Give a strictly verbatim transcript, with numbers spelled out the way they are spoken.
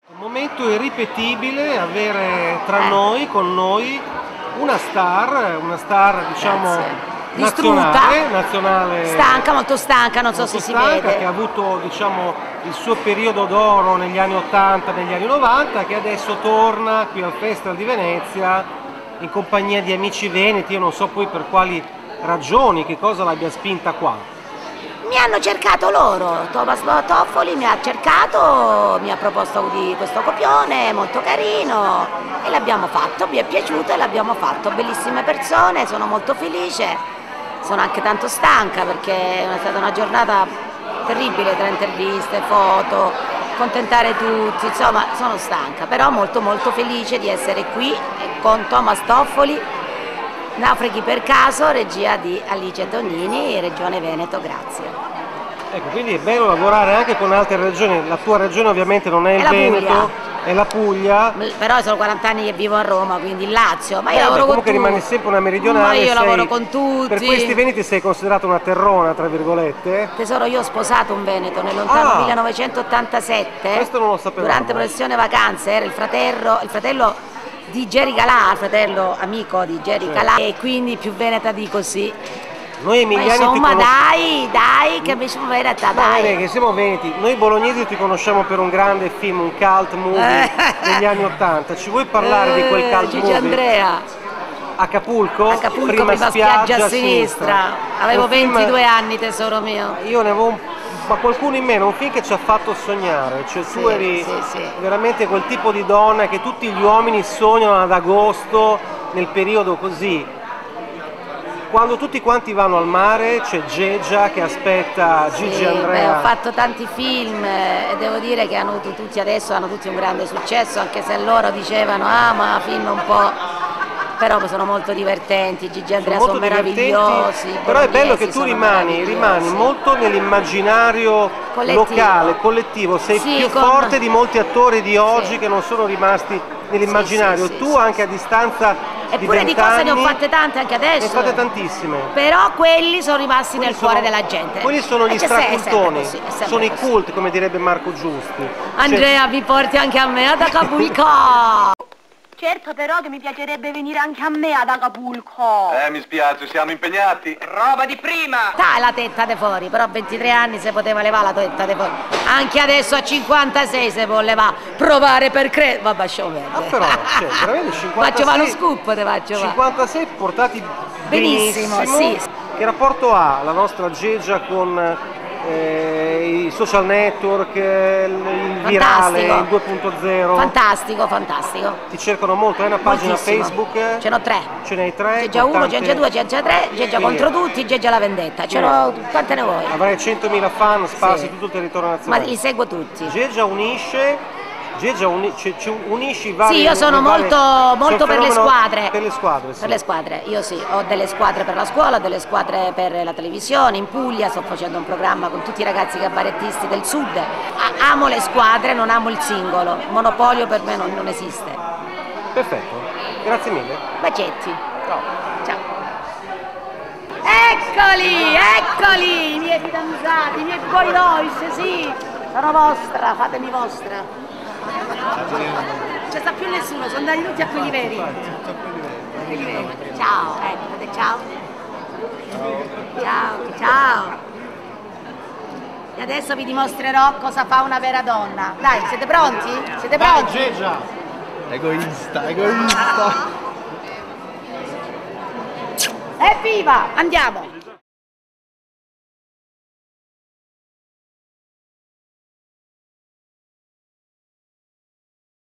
Un momento irripetibile avere tra eh. noi, con noi, una star, una star diciamo nazionale, nazionale, stanca, molto stanca, non so molto se si stanca, vede. Che ha avuto diciamo il suo periodo d'oro negli anni ottanta, negli anni novanta, che adesso torna qui al Festival di Venezia in compagnia di amici veneti. Io non so poi per quali ragioni, che cosa l'abbia spinta qua. Mi hanno cercato loro, Thomas Toffoli mi ha cercato, mi ha proposto di questo copione molto carino e l'abbiamo fatto, mi è piaciuto e l'abbiamo fatto, bellissime persone, sono molto felice, sono anche tanto stanca perché è stata una giornata terribile tra interviste, foto, accontentare tutti, insomma sono stanca, però molto molto felice di essere qui con Thomas Toffoli, Naufraghi per caso, regia di Alice Tognini, Regione Veneto, grazie. Ecco, quindi è bello lavorare anche con altre regioni, la tua regione ovviamente non è il è Veneto, è la Puglia. Però sono quaranta anni che vivo a Roma, quindi il Lazio, ma io eh, lavoro beh, con tutti. Comunque rimani sempre una meridionale. Ma io sei, lavoro con tutti. Per questi veneti sei considerata una terrona, tra virgolette? Tesoro, io ho sposato un veneto nel lontano ah, millenovecentottantasette. Questo non lo sapevo. Durante professione vacanze, era il fratello, il fratello di Jerry Calà, il fratello amico di Jerry sì. Calà, e quindi più veneta di così. Noi emiliani ma insomma, ti conosc... dai, dai, che mi sono veneta, dai. No, che siamo veneti. Noi bolognesi ti conosciamo per un grande film, un cult movie eh. degli anni ottanta. Ci vuoi parlare eh, di quel cult Gigi movie? Andrea. Acapulco? Acapulco, prima, prima spiaggia, spiaggia a sinistra. sinistra. Avevo un ventidue film... anni, tesoro mio. Io ne avevo un... ma qualcuno in meno, un film che ci ha fatto sognare, cioè sì, tu eri sì, sì. veramente quel tipo di donna che tutti gli uomini sognano ad agosto, nel periodo così. Quando tutti quanti vanno al mare c'è Geggia che aspetta Gigi sì, Andrea. Beh, ho fatto tanti film e devo dire che hanno avuto tutti adesso hanno tutti un grande successo, anche se loro dicevano ah ma film un po', però sono molto divertenti, Gigi Andrea sono, sono meravigliosi. Però è bello che tu rimani, rimani molto nell'immaginario locale, collettivo, sei sì, più con... forte di molti attori di oggi sì. che non sono rimasti nell'immaginario, sì, sì, tu sì, anche a distanza eppure di cose ne ho fatte tante anche adesso. Ne ho fatte tantissime. Però quelli sono rimasti quelli nel sono, cuore della gente. Quelli sono gli stracultoni, sono i cult, come direbbe Marco Giusti. Andrea, cioè... vi porti anche a me ad Acapulco. Certo, però che mi piacerebbe venire anche a me ad Acapulco. Eh, mi spiace, siamo impegnati. Roba di prima! Dai la tetta de fuori, però a ventitré anni si poteva levare la tetta de fuori. Anche adesso a cinquantasei si può levare, provare per credere. Vabbè, lasciamo perdere. Ah, però, cioè, veramente cinquantasei... Faccio fare lo scoop, te faccio fare. cinquantasei portati benissimo, benissimo, sì. Che rapporto ha la nostra Geggia con... Eh, i social network, il virale, il due punto zero. Fantastico, fantastico. Ti cercano molto, hai una pagina Moltissimo. Facebook? Ce n'ho tre. Ce n'hai tre? Geggia uno, tante... Geggia due, Geggia tre, Geggia contro tutti, Geggia la vendetta. Ce n'ho quante ne vuoi? Avrai centomila fan sparsi sì. tutto il territorio nazionale. Ma li seguo tutti. Geggia unisce. Geggia uni, ci, ci unisci vari. Sì, io sono molto, molto per le squadre. Per le squadre, sì. Per le squadre, io sì, ho delle squadre per la scuola, delle squadre per la televisione, in Puglia sto facendo un programma con tutti i ragazzi cabarettisti del sud. A amo le squadre, non amo il singolo, monopolio per me non, non esiste. Perfetto, grazie mille. Bacetti. Ciao. Ciao. Eccoli, eccoli, i miei fidanzati, i miei boy boys, sì, sono vostra, fatemi vostra. Non c'è sta più nessuno, sono andati tutti a quelli veri. Quelli veri. Ciao, ecco, ciao. Ciao, ciao. E adesso vi dimostrerò cosa fa una vera donna. Dai, siete pronti? Siete pronti? Vai, Geggia. Egoista, egoista. Evviva, andiamo.